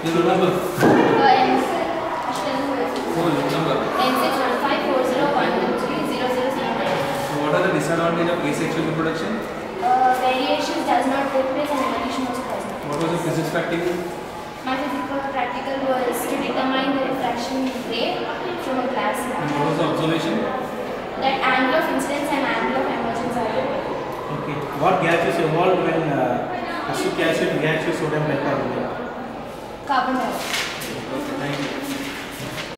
Your number. Number. N61540123007. So what are the disadvantages of asexual reproduction? Variations does not take place and evolution was present. What was your physics practical? My physical practical was to determine the refraction rate from a glass And slab. what was the observation? That angle of incidence and angle of emergence are equal. Okay. What gases evolved when acetic acid reacts with sodium bicarbonate? Carbon dioxide. Okay, thank you.